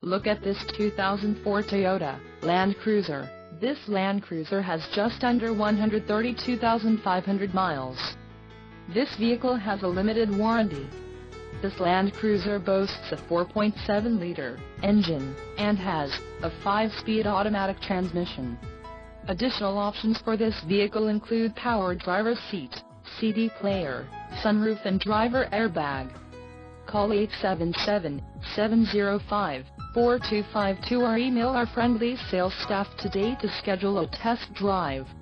Look at this 2004 Toyota Land Cruiser. This Land Cruiser has just under 132,500 miles. This vehicle has a limited warranty. This Land Cruiser boasts a 4.7-liter engine, and has a 5-speed automatic transmission. Additional options for this vehicle include power driver's seat, CD player, sunroof and driver airbag. Call 877-705-4252 or email our friendly sales staff today to schedule a test drive.